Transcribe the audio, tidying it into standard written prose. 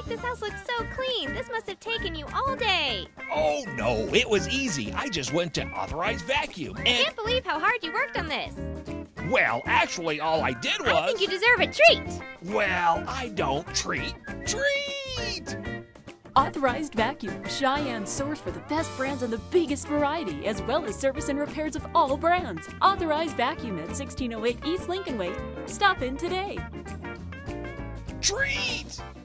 This house looks so clean. This must have taken you all day. Oh, no, it was easy. I just went to Authorized Vacuum I and, can't believe how hard you worked on this. well, actually, all I did was... I think you deserve a treat. Well, I don't treat. Authorized Vacuum, Cheyenne's source for the best brands and the biggest variety, as well as service and repairs of all brands. Authorized Vacuum at 1608 East Lincoln Way. Stop in today. Treat!